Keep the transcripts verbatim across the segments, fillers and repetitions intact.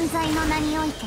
万歳の名において。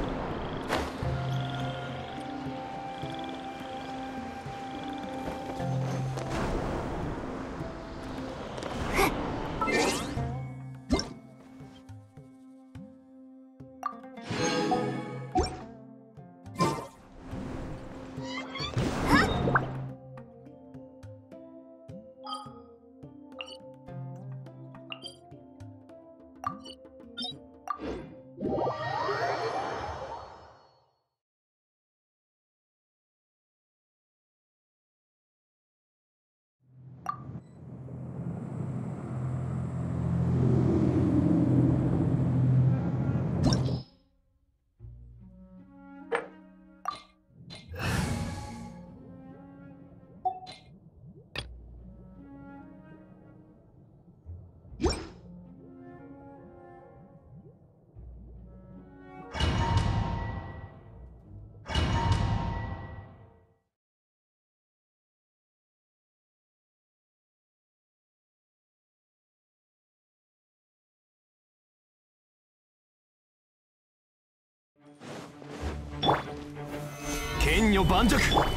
剣女盤石。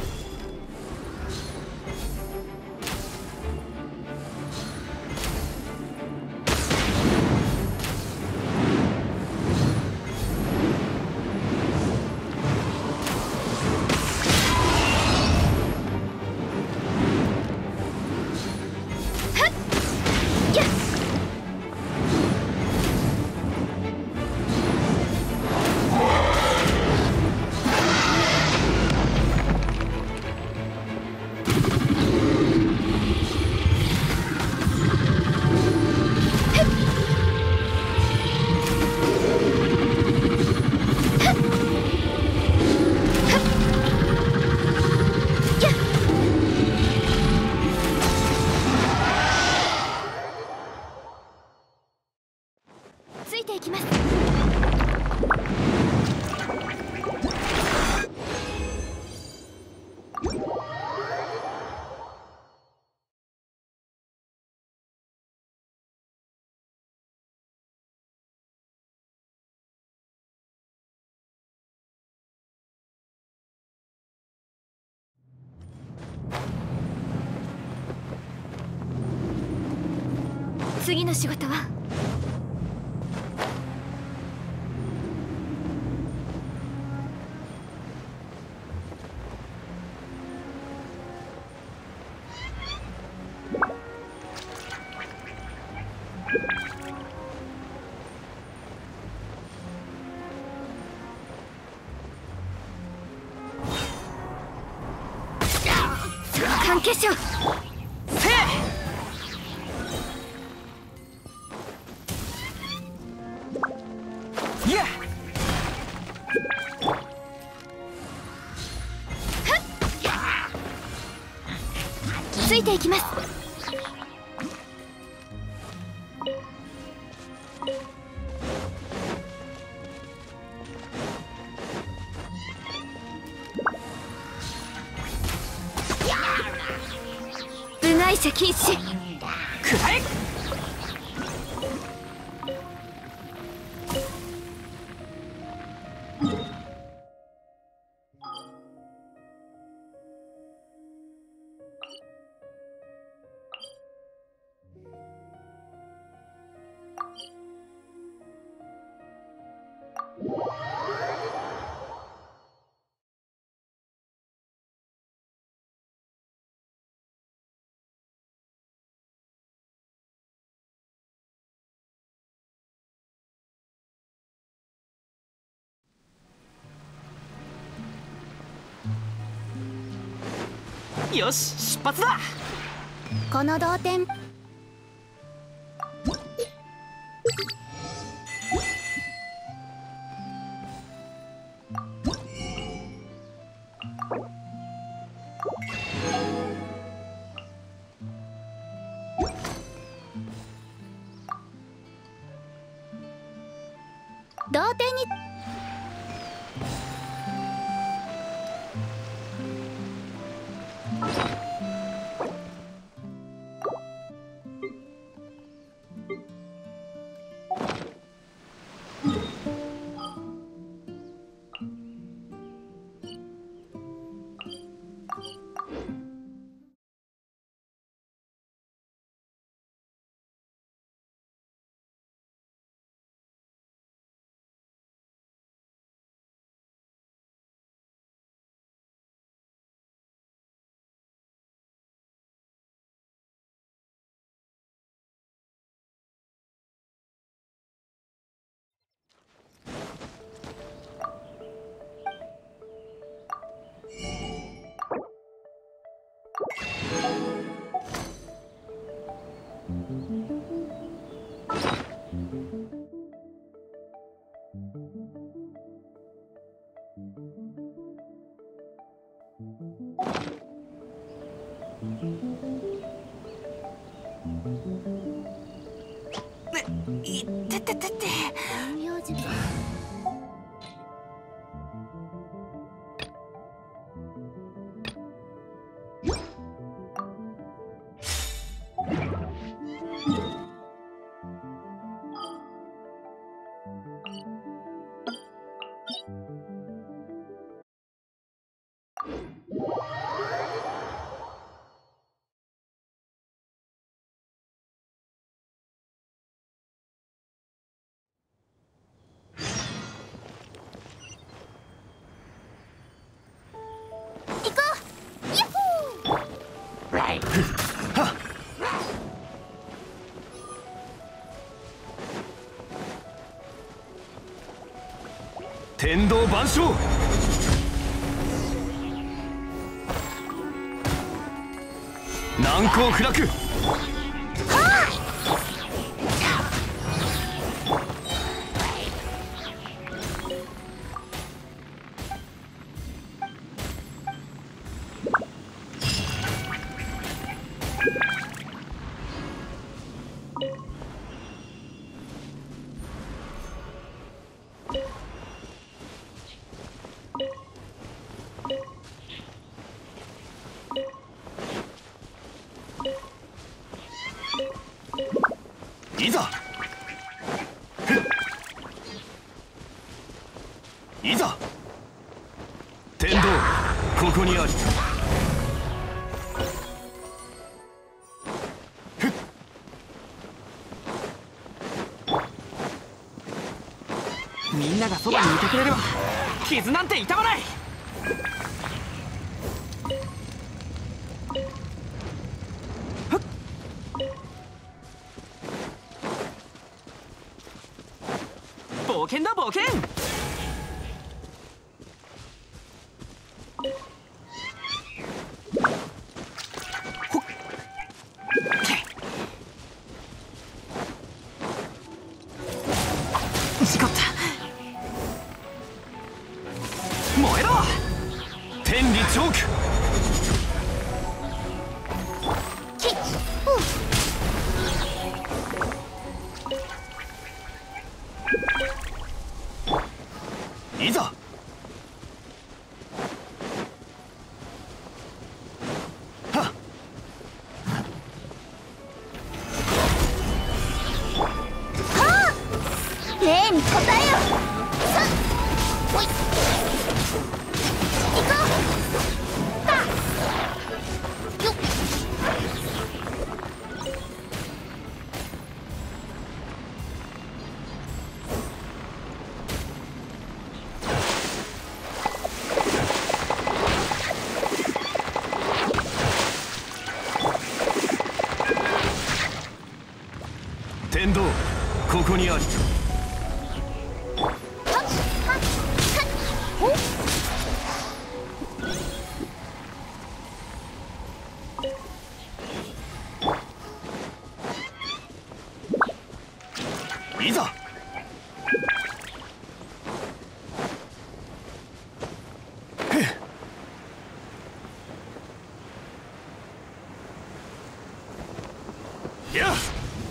ついていきます。次の仕事は？関係者。ついていきます。部外者禁止。 くらえ。よし、出発だ。 この同点。同点に。 いってってってって。 陰陽術。 天道万象。難攻不落。いざいざ天道ここにあり。みんながそばにいてくれれば傷なんて痛まない。冒険だ冒険。ほっ事故った。燃えろ天理チョーク。いざはっ例に答えよ。さっほい行こう。たよっ。 天道ここにあり。いざやっ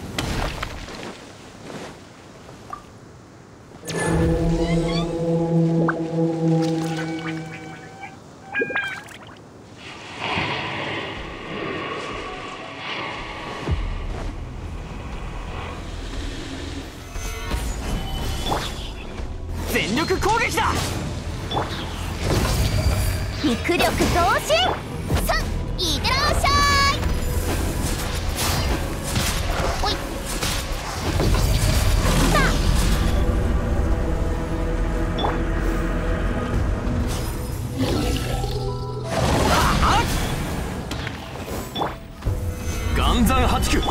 全力攻撃だ。 肉力増進。さっいってらっしゃい。ほいさあ岩山八九。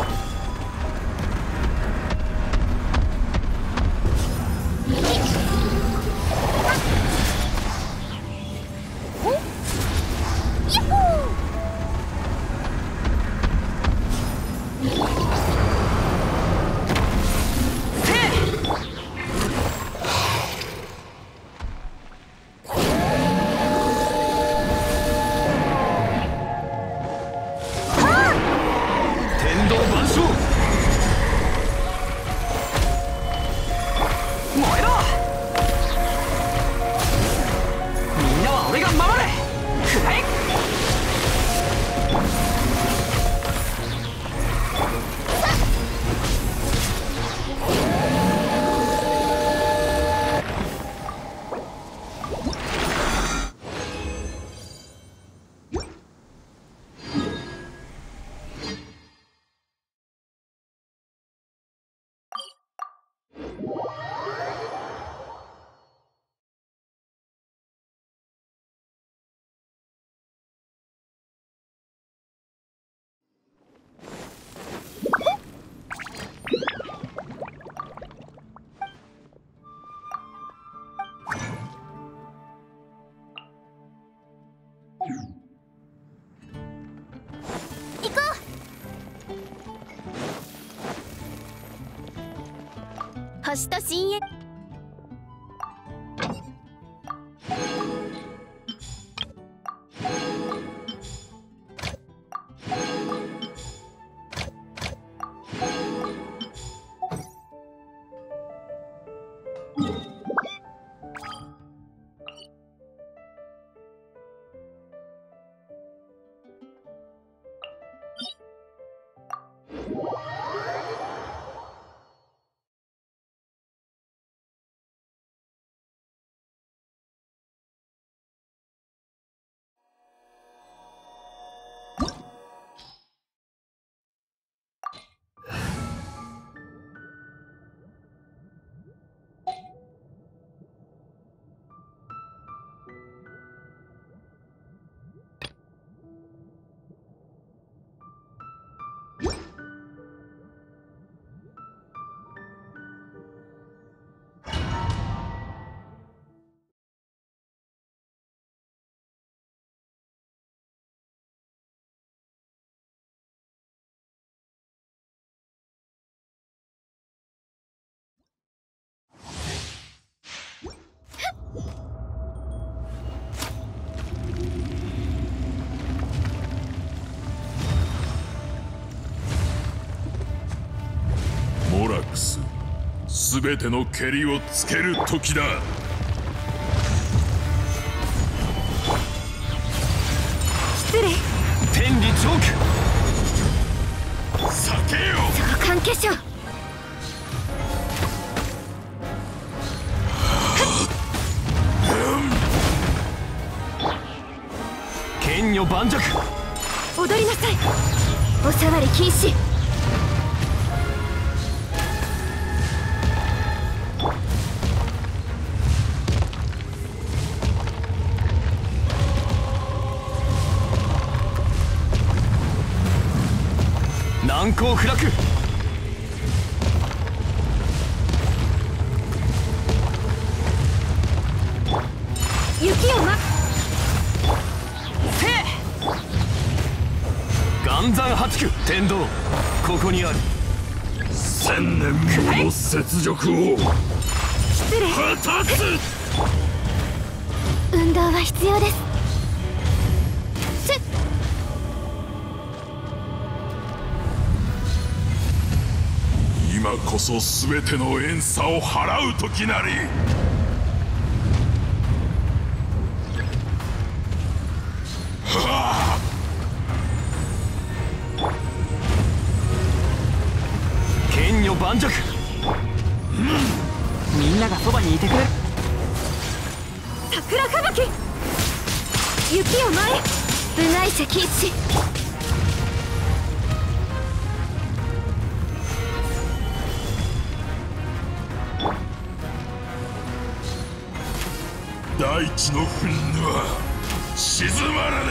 星と深淵。 モラックス、すべてのけりをつける時だ。 失礼。 天理チョーク。 避けよ。 召喚化粧。 剣女盤石。 踊りなさい。おさわり禁止。 難攻不落。 雪をませえ。岩山八九天道、ここにある。 千年もの雪辱を失礼。 果たす。 運動は必要です。せっ。 今こそ全ての怨嗟を払う時なり。はあ、 剣女盤石。みんながそばにいてくれる。 桜吹雪。雪を前。部外者禁止。 大地の憤怒は静まら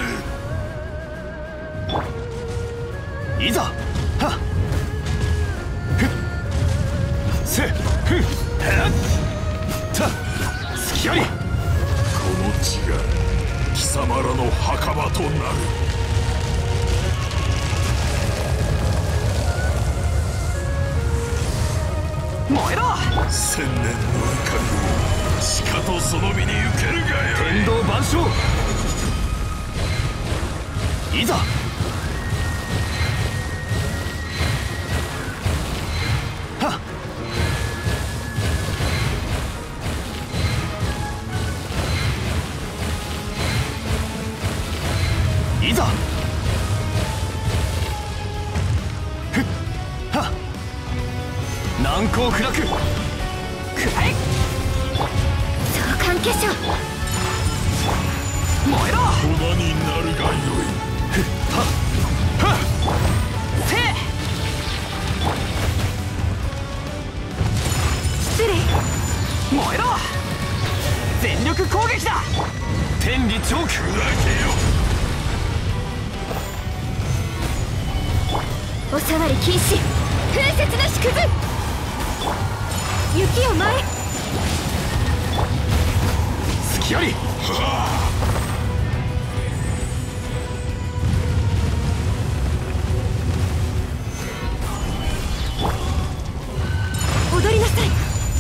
ぬ。 いざ。はっふっせふっはった隙あり。 この地が貴様らの墓場となる。 燃えろ。 千年の怒りをしかとその身に受けるがよい。 天道万象。いざ。はっいざ。ふっはっ難攻不落。くらえ。 召喚化粧。 燃えろ。 粉になるがよい。 ふっはっはっせえ。 失礼。 燃えろ。全力攻撃だ。天理チョーク。 砕けよ。 おさわり禁止。風雪の縮図。雪を前。 隙あり。 踊りなさい。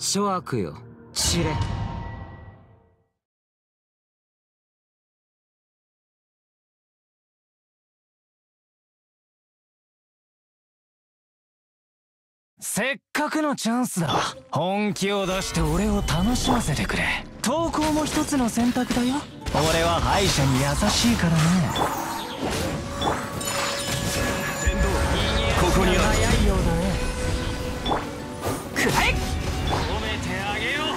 諸悪よ知れ。せっかくのチャンスだ。本気を出して俺を楽しませてくれ。投稿も一つの選択だよ。俺は敗者に優しいからね。 ここにある。 早いようだね。くらえ。褒めてあげよ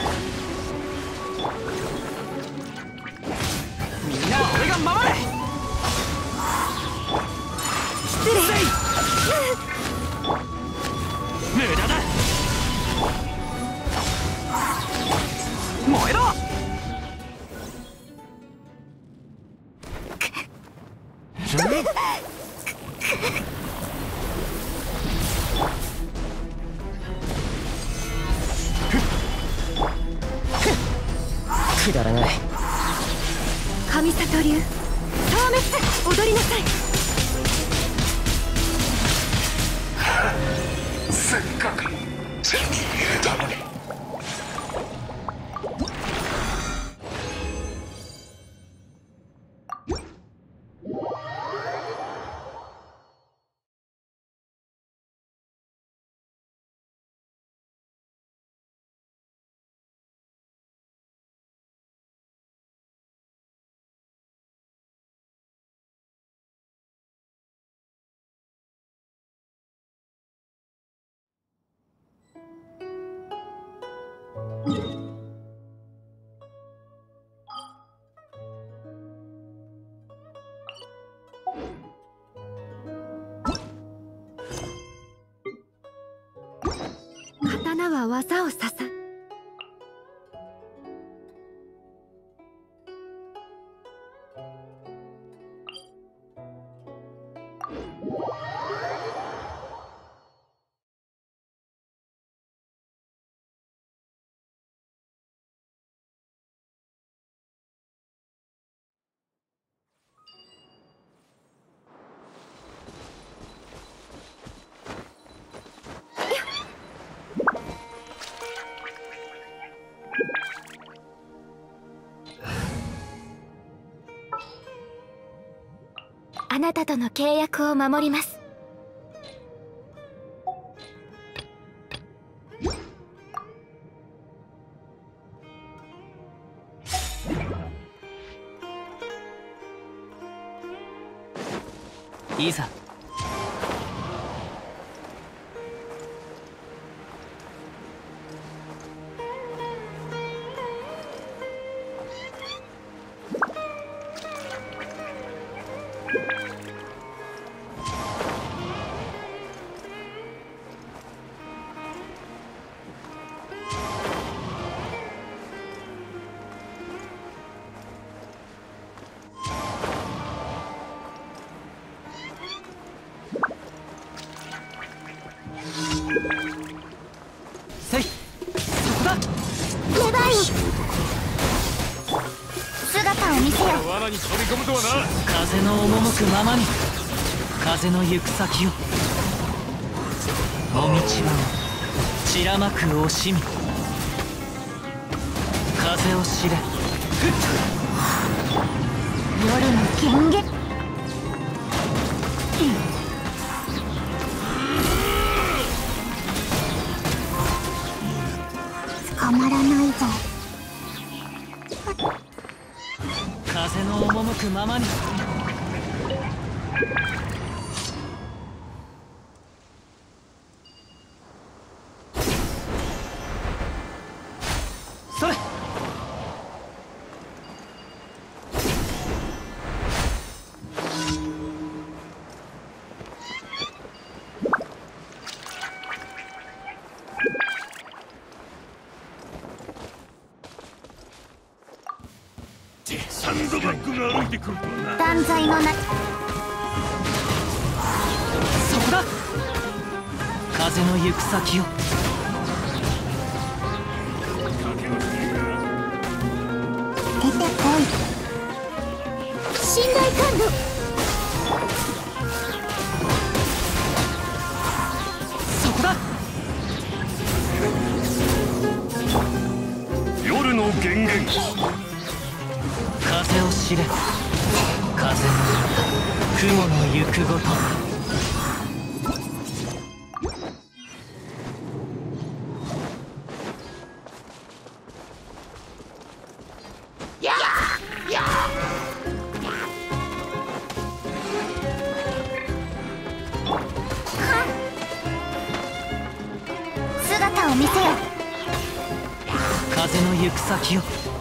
う。みんなは俺が守れ。失礼。無駄だ。燃えろ。くだらない。 神里流消滅。踊りなさい。 せっかく手に入れたのに。 刀は技を刺さ。あなたとの契約を守ります。 いいさ。せい、そこだ。 レバイン、姿を見せよ。 罠に飛び込むとはな。 風の赴くままに、風の行く先を。もみちばを散らまく惜しみ。風を知れ。 夜の権限。捕まらないぞ。 風の赴くままに。それ。 サンドバッグが歩いてくるとはな。 断罪のな。 そこだ。風の行く先を。 出てこい。信頼感度。 そこだ。 風を知れ、風の雲の行くごと。 姿を見せよ。 風の行く先を。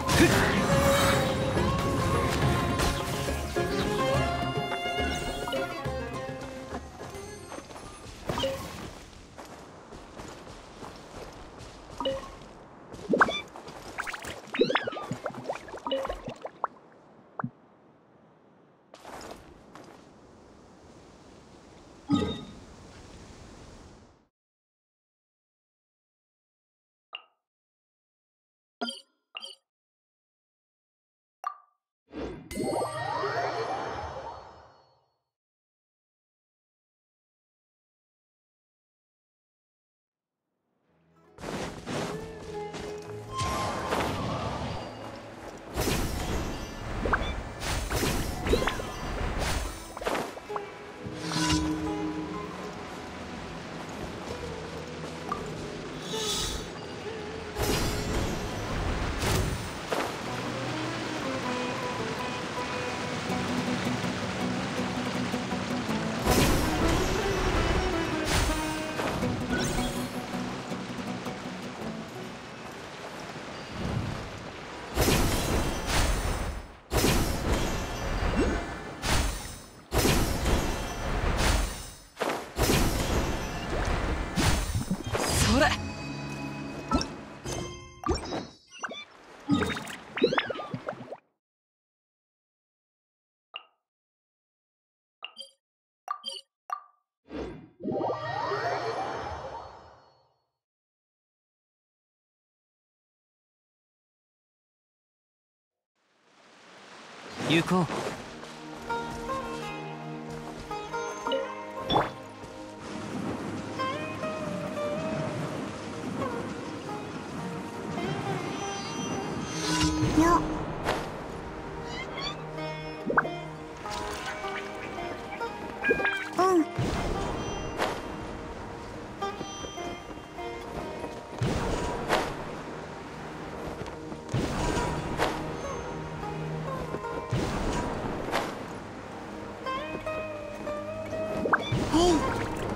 それ。行こう。 よ。うん。へい。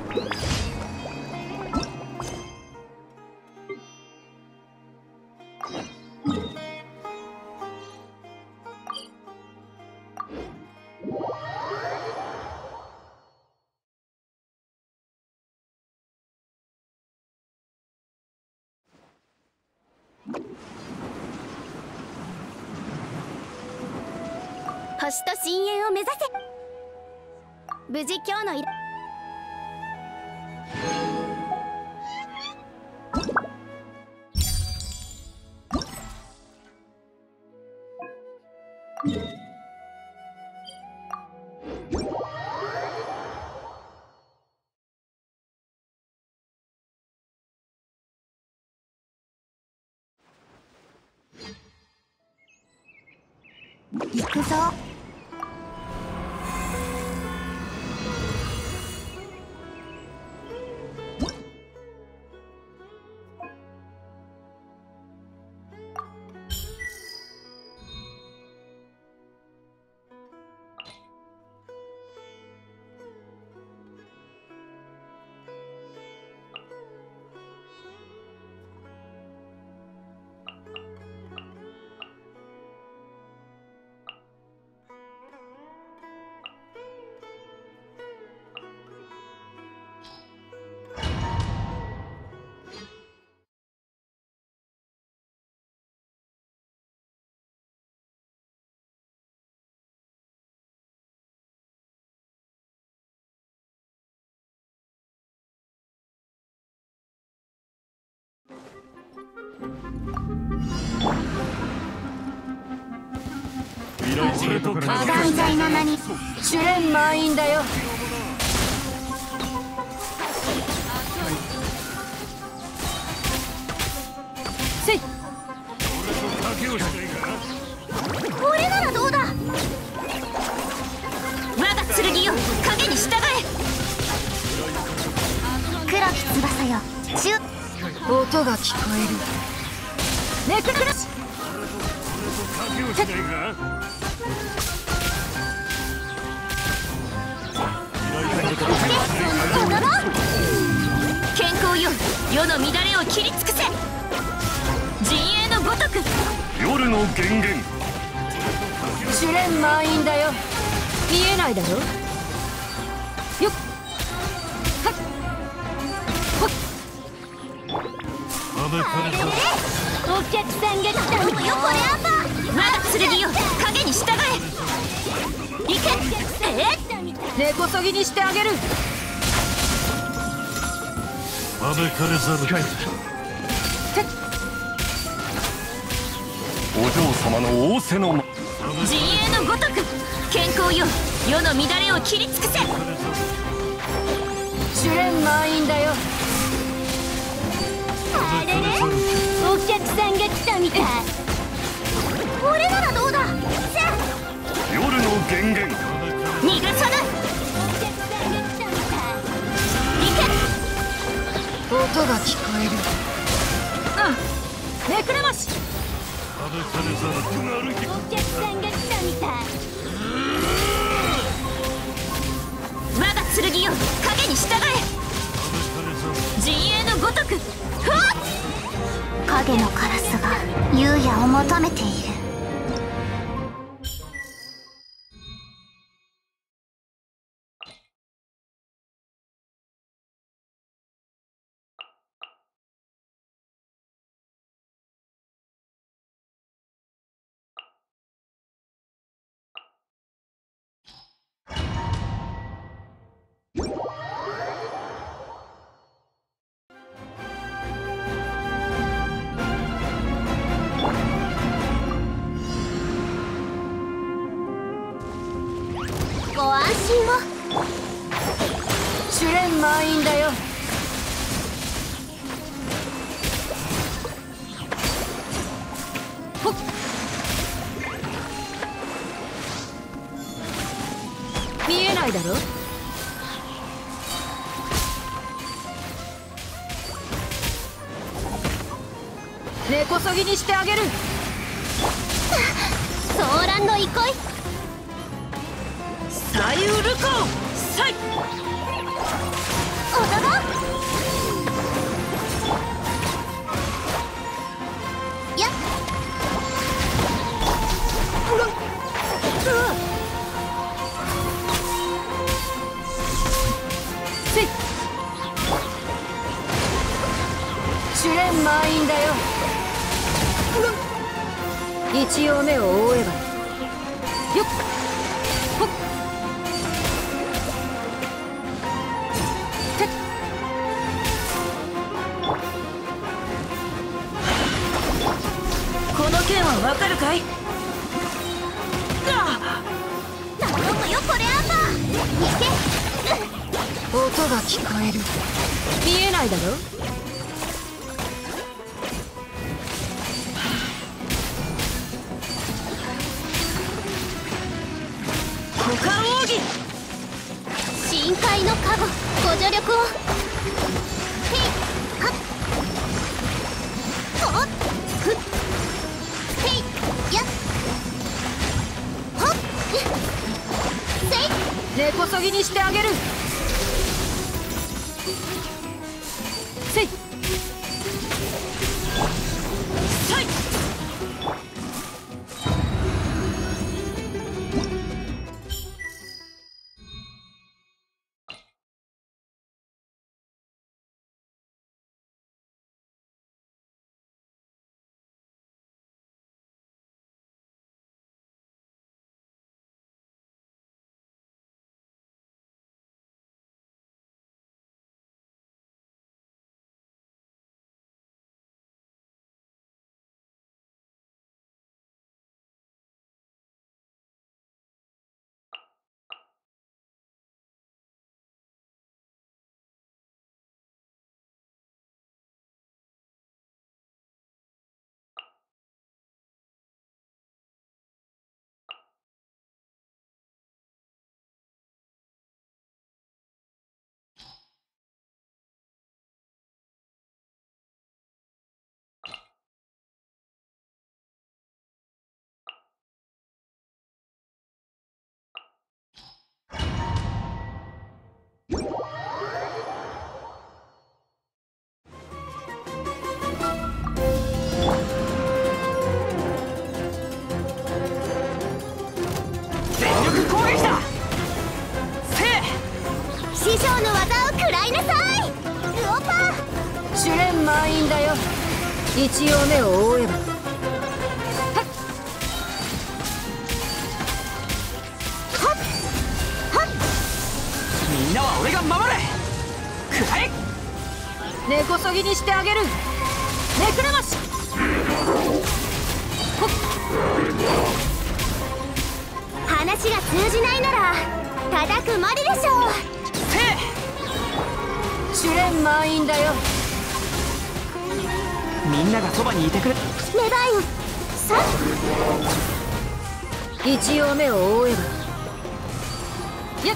星と深淵を目指せ。無事今日の依頼。行くぞ。断罪の名に試練満員だよ。せい。 けをしないか。 これならどうだ。 我が剣よ影に従え。 黒き翼よ中音が聞こえる。ネクラス賭けをしないか。 踊ろう。 健康よ世の乱れを切り尽くせ。陣営のごとく夜の源源。 試練満員だよ。見えないだろ。よっはっほっ。 あべかれさお客さんが来たのよ。これアパ我が剣よ影に従え。行け。え根こそぎにしてあげる。 あべかれざるかい。 お嬢様の仰せのま陣営のごとく健康よ世の乱れを切り尽くせ。試練満員だよ。 あれれお客さんが来たみたい。これならどうだ。せ夜の源源。 逃がさない。 お客さんが来たみたい。 行け。音が聞こえる。うんめくれまし。 あべかれざるくなる日。 お客さんが来たみたい。 我が剣よ影に従え。陣営のごとくふわっ。 影のカラスが優也を求めている。ご安心を。 試練満員だよ。ほっ。見えないだろ。根こそぎにしてあげる。 ソーランの憩い。 サイウルコサイ。 踊ろう。やっせい。試練満員だよ。一応目を覆えば。よっほっ。てっ。この剣はわかるかい。あ頼むよこれアパ行け。 音が聞こえる。見えないだろ。股間奥義。 深海の加護ご助力を。へいはっほっふっへいやっほっせい。 根こそぎにしてあげる。せい。さい。 一応目を覆えば。 みんなは俺が守れ。くらえ。 根こそぎにしてあげる。めくれまし。 話が通じないなら叩くまででしょう。 試練満員だよ。 みんながそばにいてくれ。 メバインさ一応目を覆えば。やっ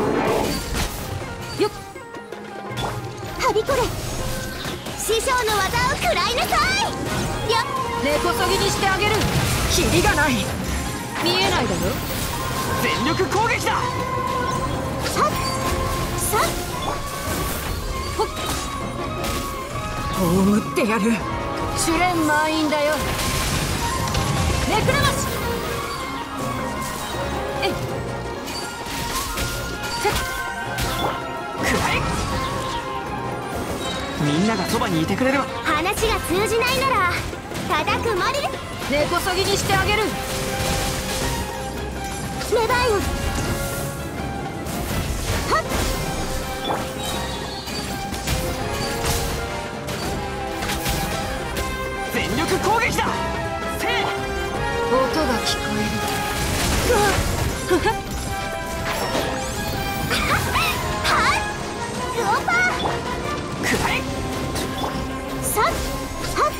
よっはびこれ。師匠の技を食らいなさい。やっ根こそぎにしてあげる。 キリがない。 見えないだろ。 全力攻撃だ。 ささほっ葬ってやる。試練満員だよ。めくれまし。えいくらえ。みんながそばにいてくれる。 話が通じないなら叩くまでで。 根こそぎにしてあげる。 メバインはっ全力攻撃だ。せい。 音が聞こえる。 はっグオパーくらえ。 さっはっ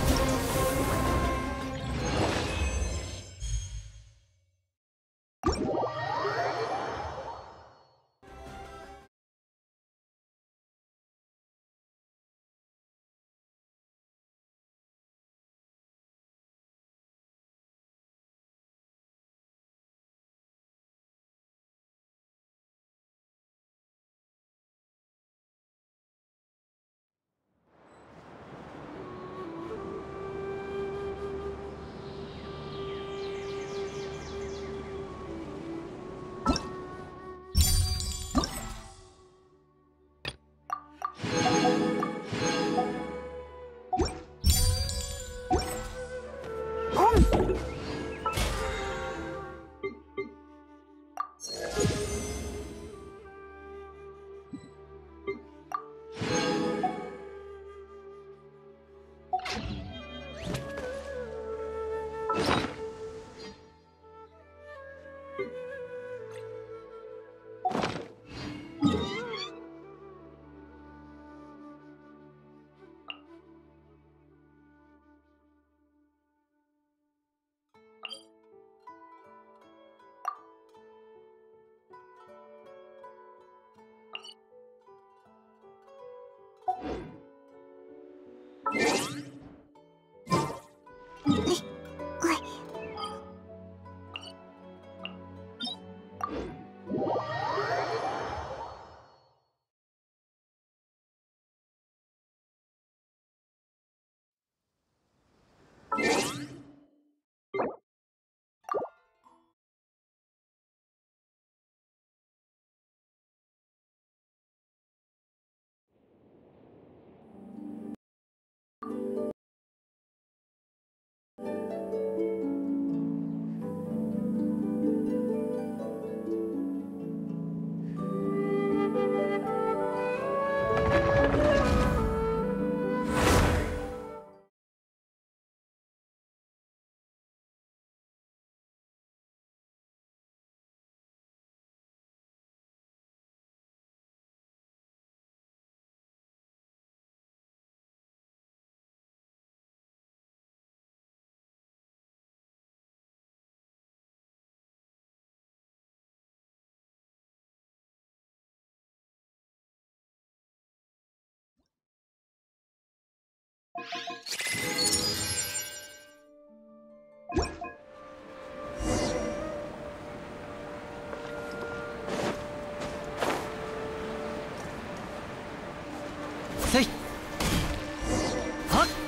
せい。はっ。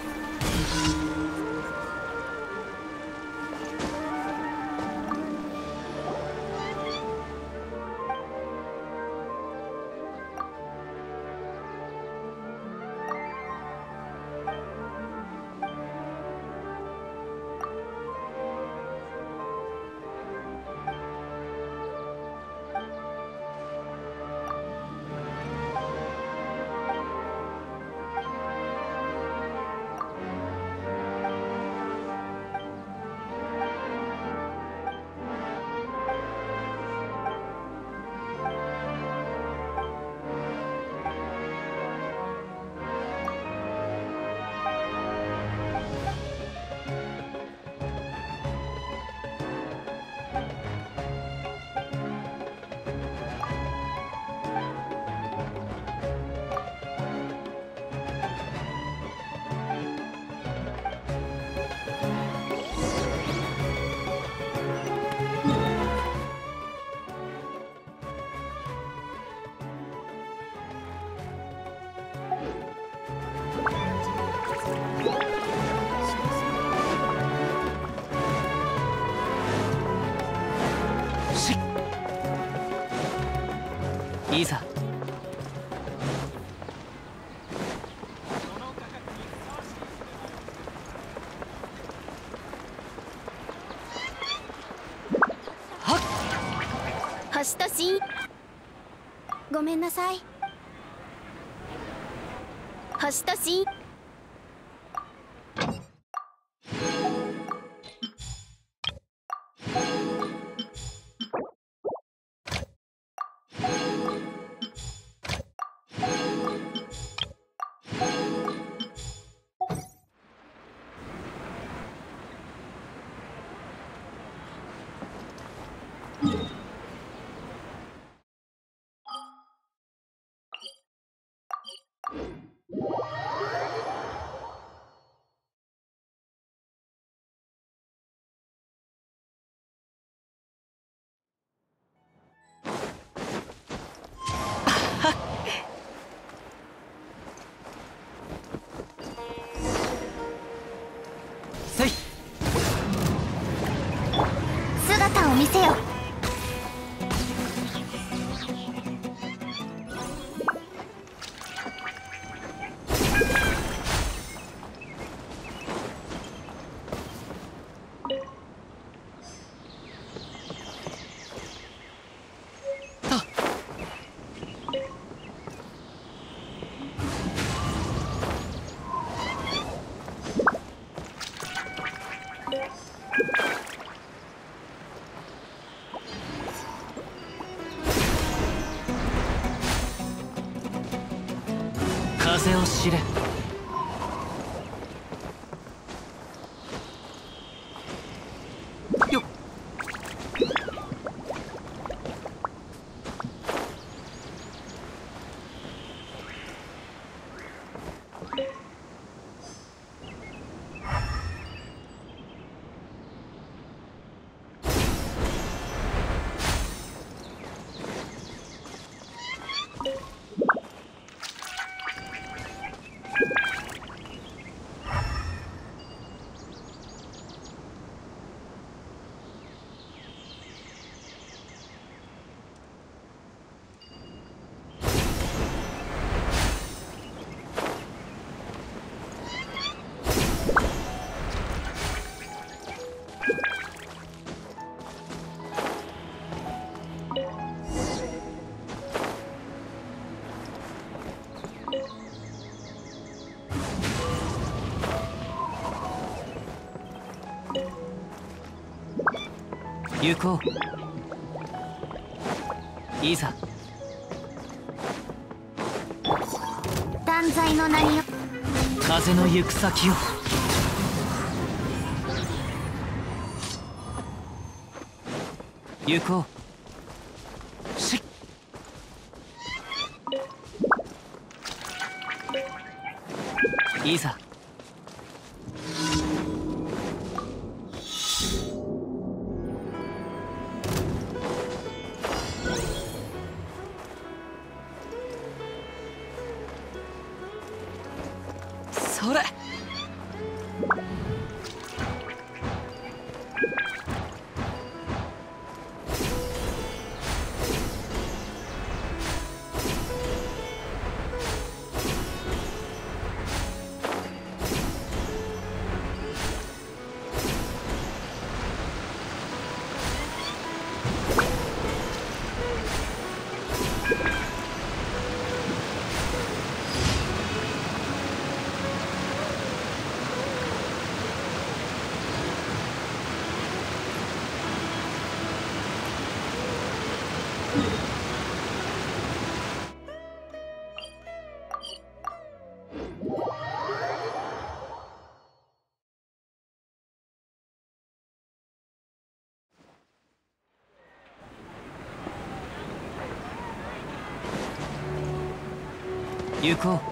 いざ。 星と深ごめんなさい。星と深姿を見せよ。風を知れ。よっ。行こう。いざ。 断罪の名によ。 風の行く先を。行こう。しっ。いざ。それ。行こう。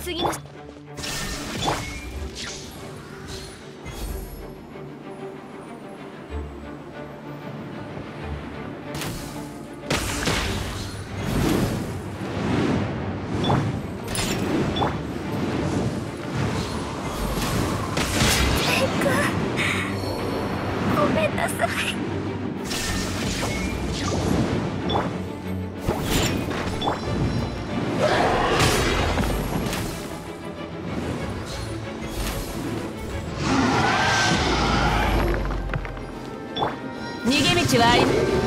次のごめんなさい。 逃げ道はあり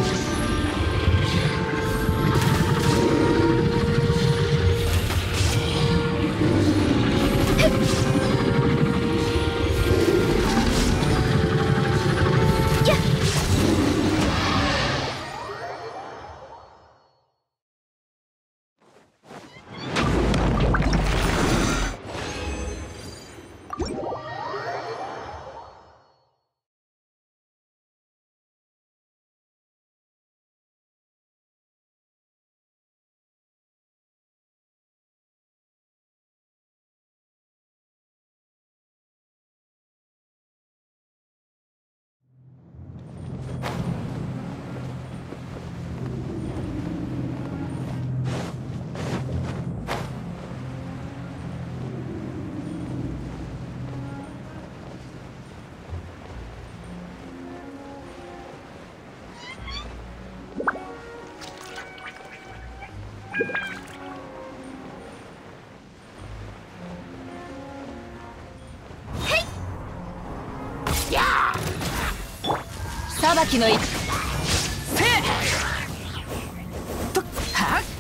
裁きのいくせえとはっ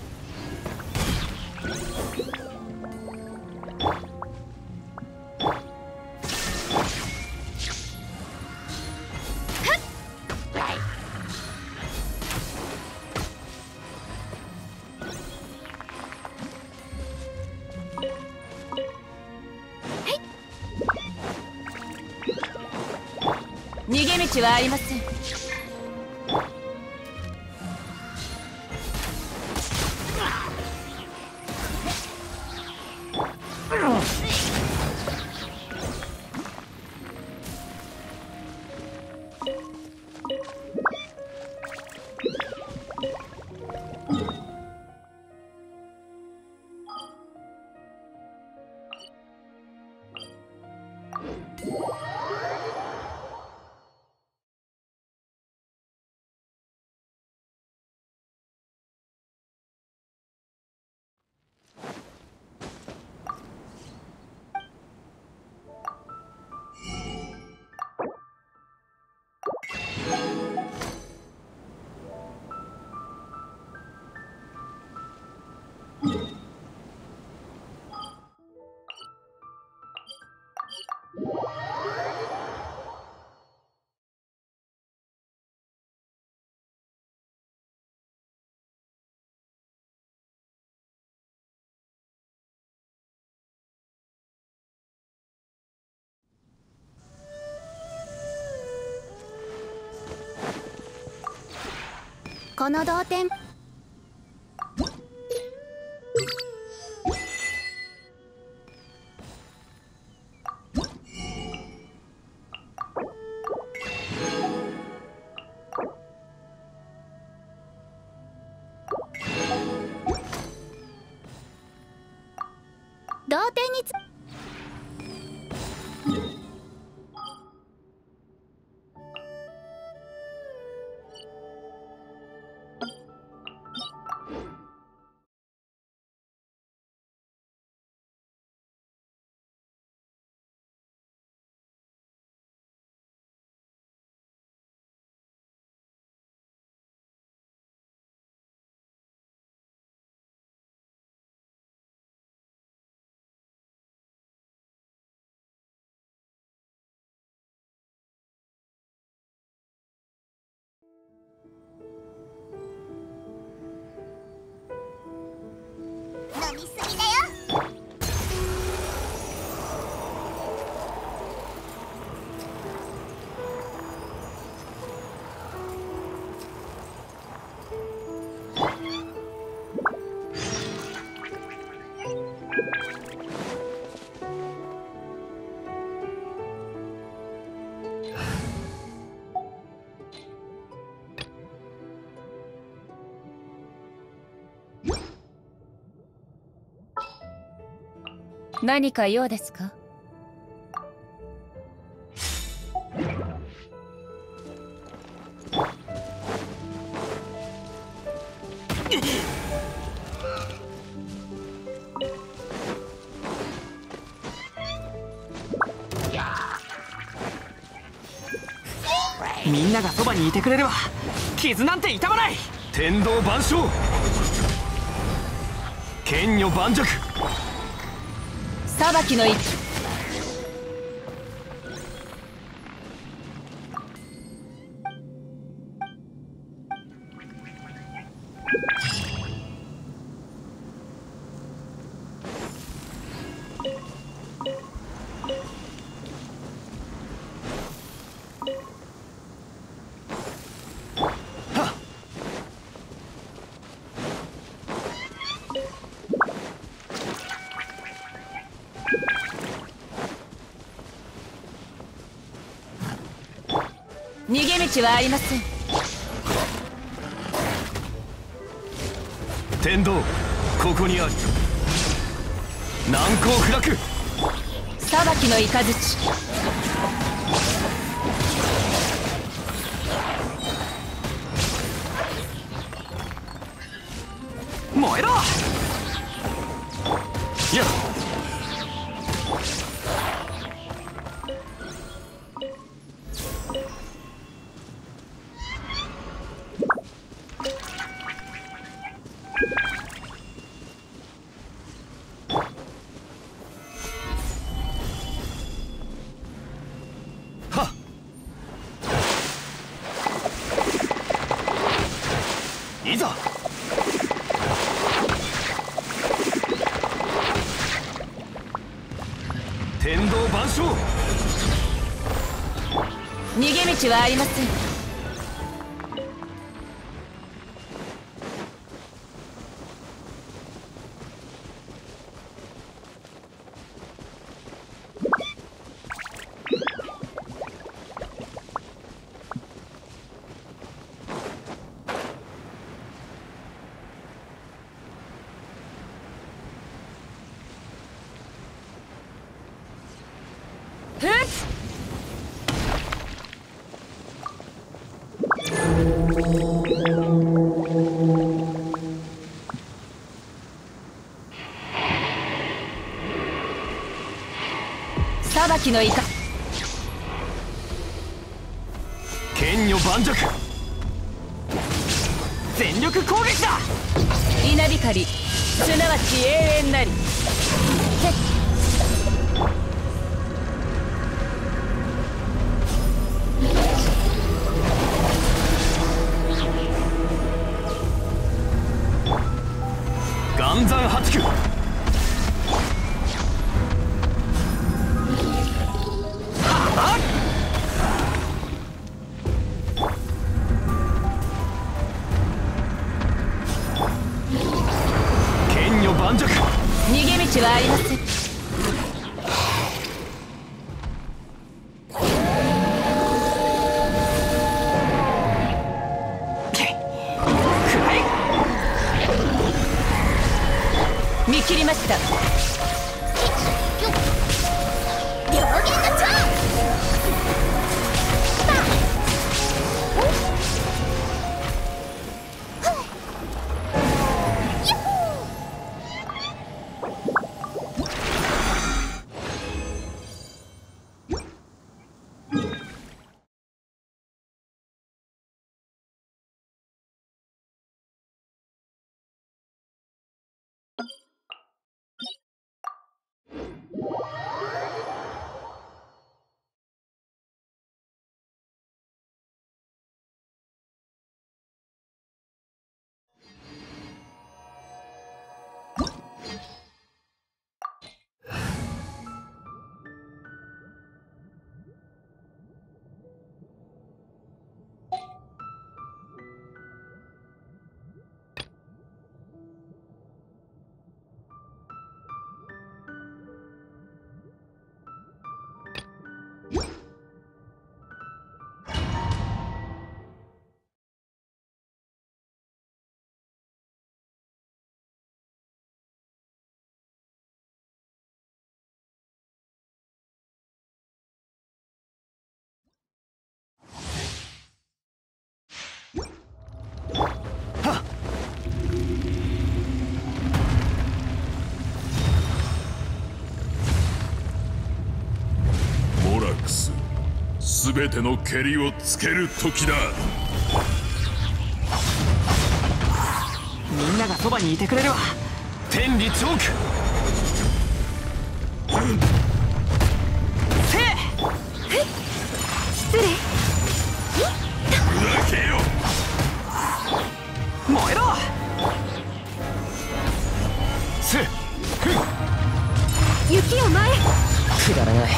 逃げ道はありません。 この同点同点につ何か用ですか？ みんながそばにいてくれれば傷なんて痛まない。 天道万象、剣女盤石、 裁きの一逃げ道はありません。 天道ここにある。難攻不落、 裁きの雷。 燃えろ。 いやいざ。天道万象、 逃げ道はありません。裁きのイカ。 剣女盤石、 全力攻撃だ。 稲光、すなわち永遠なり。 岩山八九、剣女盤石、 逃げ道はありません。 クス、全てのけりをつける時だ。 みんながそばにいてくれるわ。 天理チョーク。 せえ失礼。 砕けよ。 燃えろ。 せ雪を前へ。 くだらない。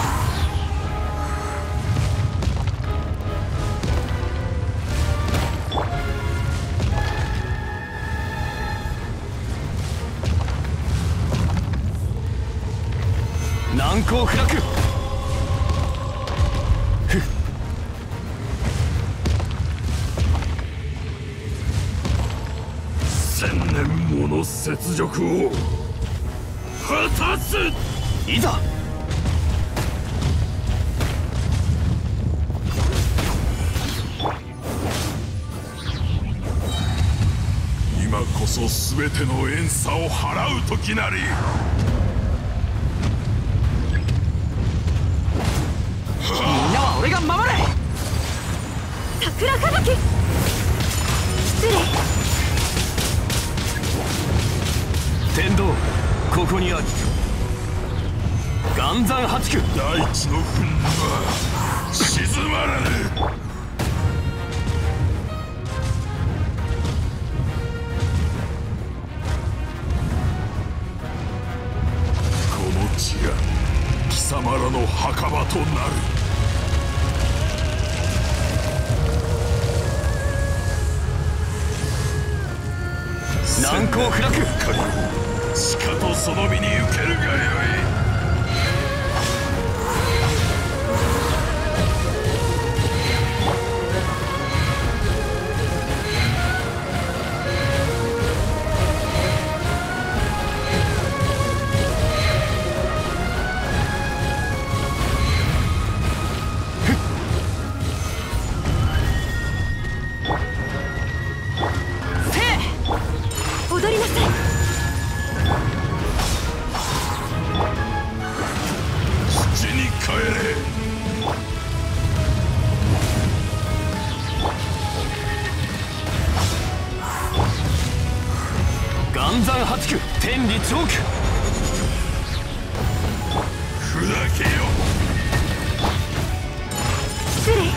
難攻不落。 千年もの雪辱を果たす。 いざ。 今こそ全ての怨嗟を払う時なり。 みんなは俺が守れ。 桜吹雪。失礼。 天道ここにあり。岩山八九。 大地の憤怒は静まらぬ。この地が貴様らの墓場となる。 難攻不落。 しかとその身に受けるがよい。 踊りなさい。 土に帰れ。 岩山八九。天理チョーク。 砕けよ。 失礼。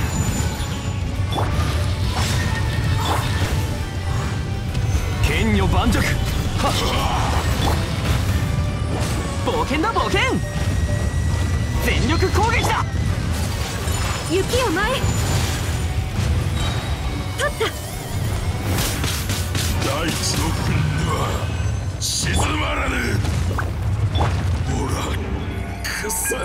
剣女盤石。 冒険だ冒険。全力攻撃だ。 雪を前へ。取った。 大地の憤怒は静まらぬ。ほらくせ。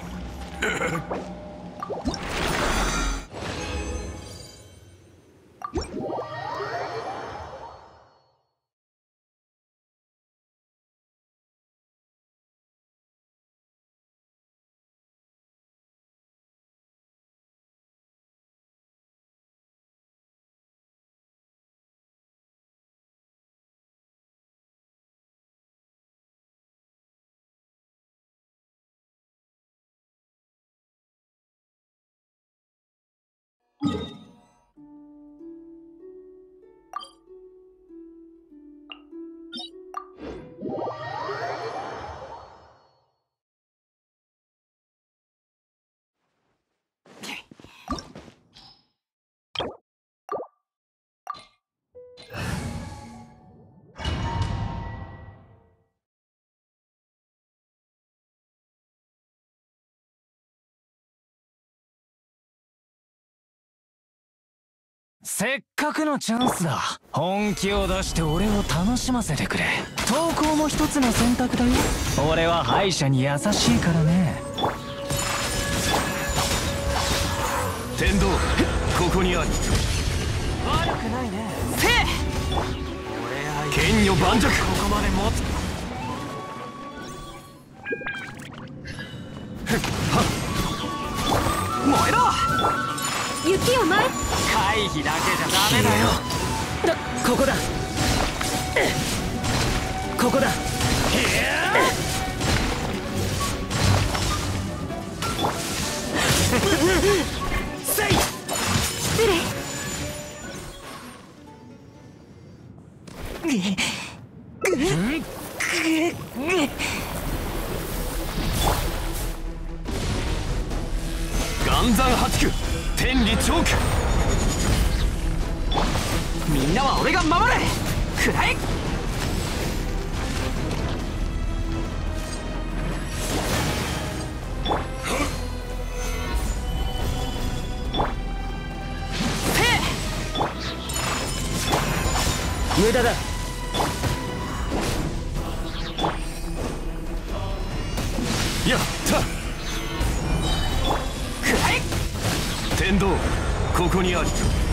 せっかくのチャンスだ。本気を出して俺を楽しませてくれ。投稿も一つの選択だよ。俺は敗者に優しいからね。 天道ここにあり。 悪くないね。せえ。 剣女盤石。 ここまで持つ。燃えろ。 雪を前へ。 回避だけじゃダメだよ。 だ、ここだ。ここだ。 せい。 失礼。 岩山八九天理チョーク。 みんなは俺が守る。くらえ。 無駄だ。 やったくらえ。 天道ここにあり。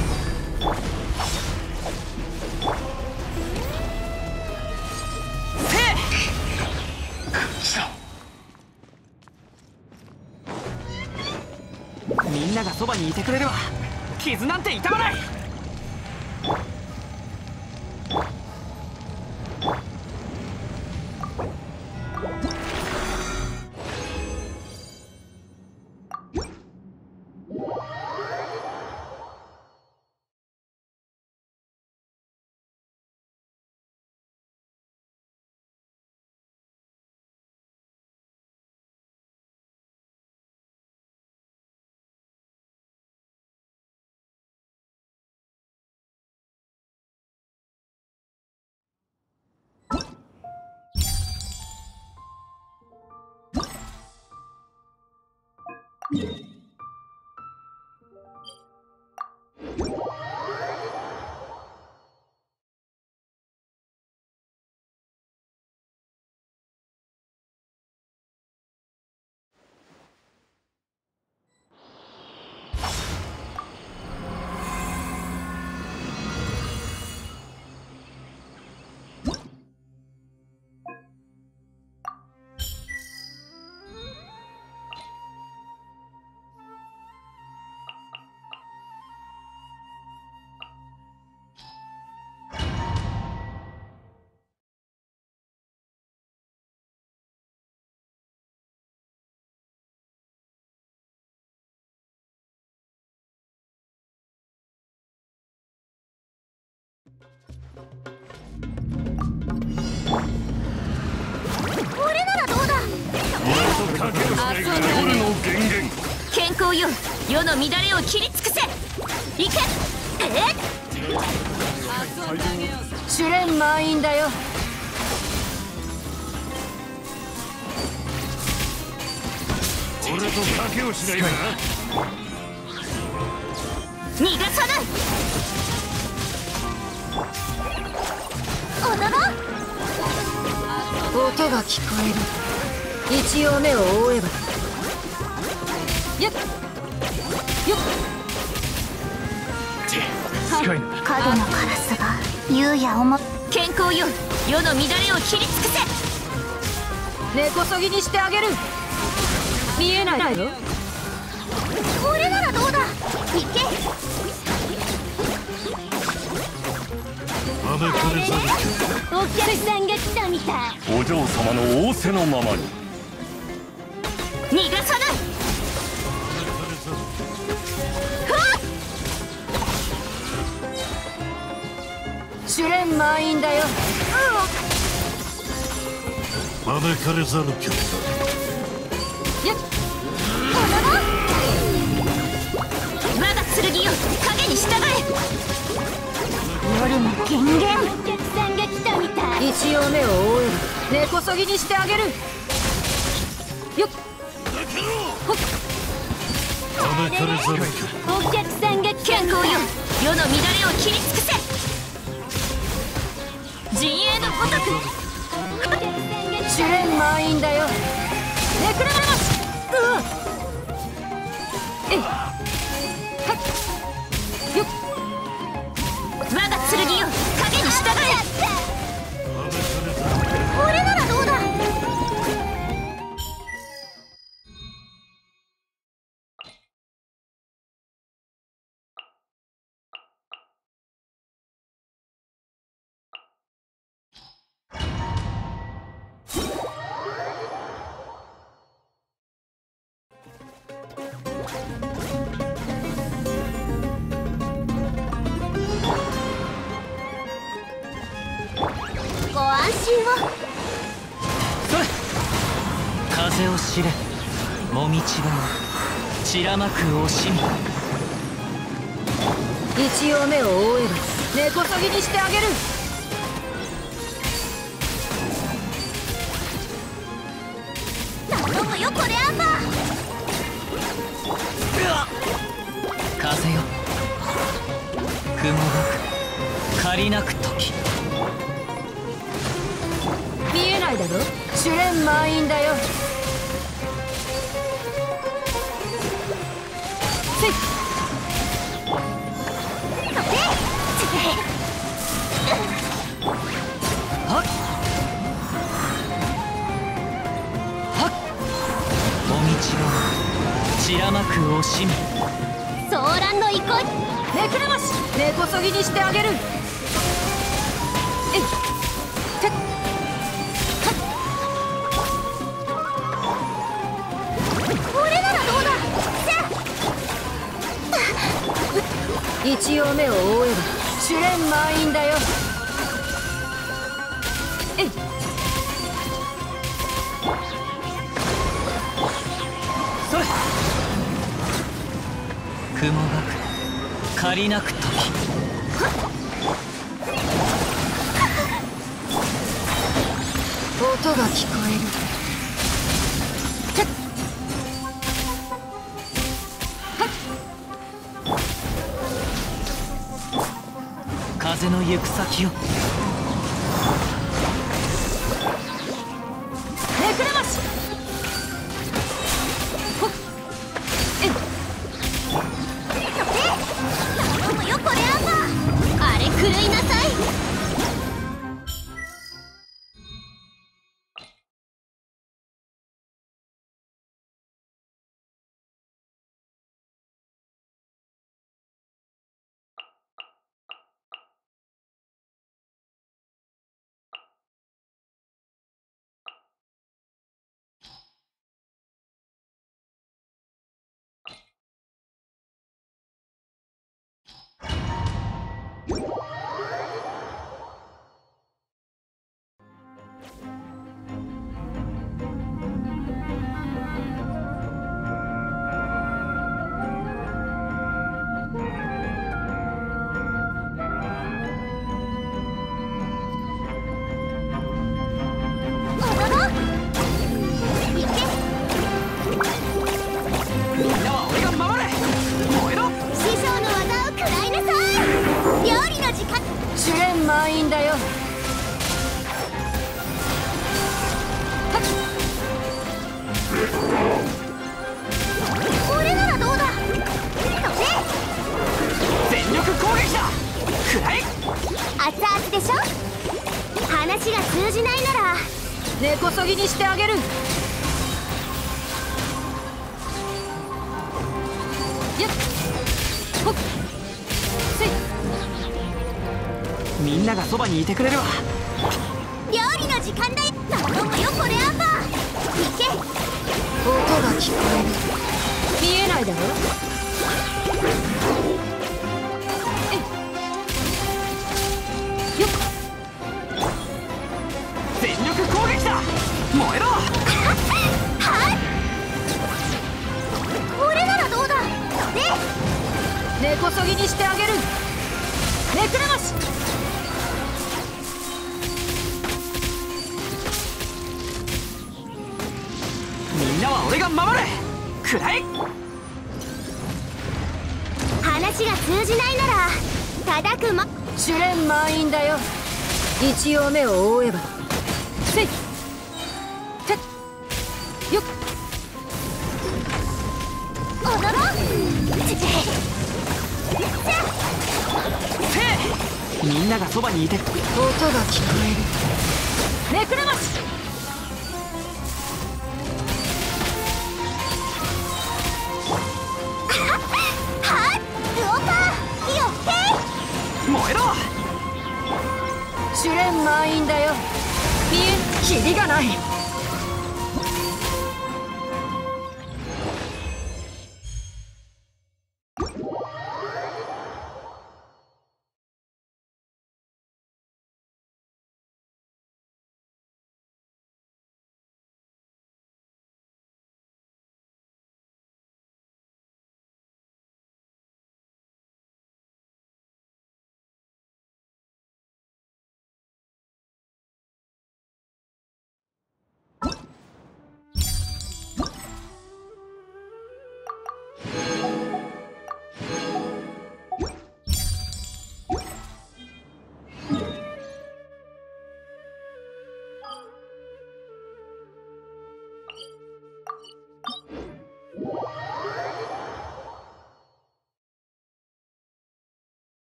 みんながそばにいてくれれば傷なんて痛まない。 俺ならどうだ。 夜の源源。 健康よ、世の乱れを切り尽くせ。行け。えっ、 試練満員だよ。 俺と賭けをしないかな。 逃がさない。 おだば音が聞こえる。一応目を覆えば。よっよっ。 近いな。 角のカラスが優や思健康よ、世の乱れを切り尽くせ。 根こそぎにしてあげる。見えないよ。俺ならどうだ。行け。 アメカレザルお客さんが来たみたい。 お嬢様の仰せのままに。 逃がさない。 試練満員だよ。 アメカレザル教だ。 よっ。おだば我が剣よ、影に従え。 夜も権限。お客さんが来たみたい。一応目を覆えば。根こそぎにしてあげる。よっ。 アメカレザル教。 お客さんが来た健康よ、世の乱れを切り尽くせ。陣営のごとく。 試練満員だよ。めくられます。うわっ。えいはっよっ。 我が剣よ、影に従え。 俺ならどうだ。 を。 それ風を知れもみちば散らまく惜しみ。 一応目を覆えば根こそぎにしてあげる。 頼むよこれアンバー。 風よ雲がく借りなく時。 見えないだろ、試練満員だよ。せいはっはっもみちば散らまく惜しみ。 ソーランの憩い。 めくれまし根こそぎにしてあげる。えいてっこれならどうだ。 一応目を覆えば試練満員だよ。えいそれ雲がく借りなく時。 音が聞こえる。てっ風の行く先を。 めくれましほっえい頼むよこれアンバー。あれ狂いなさい。 満員だよ。 これならどうだ。 全力攻撃だ。くらえ。 熱々でしょ。話が通じないなら根こそぎにしてあげる。よっほっせい。 みんながそばにいてくれるわ。 料理の時間だよ。頼むよこれアンバー。行け。 音が聞こえる。見えないだろ。えいよっ全力攻撃だ。燃えろ。 はいこれならどうだ。で根こそぎにしてあげる。めくれましみんなは俺が守る。くらえ。 話が通じないなら叩くま。 試練満員だよ。一応目を覆えばせいてっよっ踊ろう。 せい。みんながそばにいて。 音が聞こえる。めくれましはっウオパーよって燃えろ。 試練満員だよ。見えキリがない。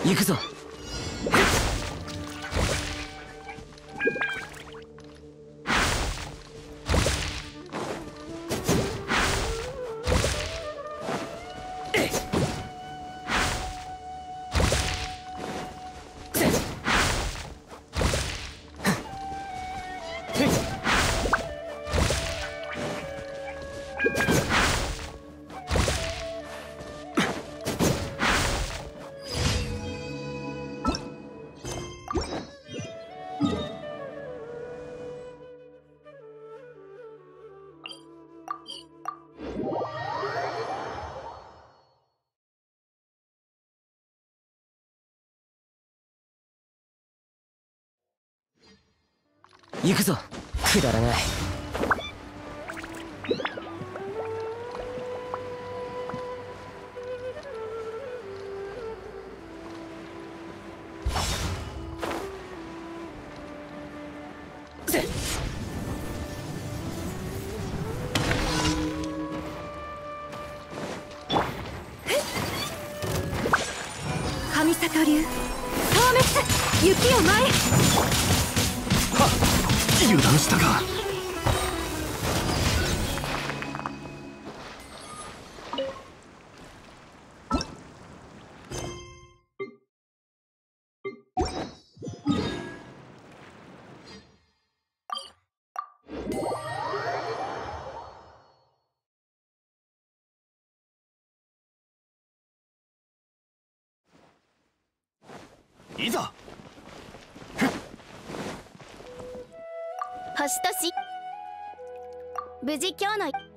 行くぞ。行くぞ。くだらない。 神里流消滅。雪を前へ。 油断したか。いざ。 星とし無事今日の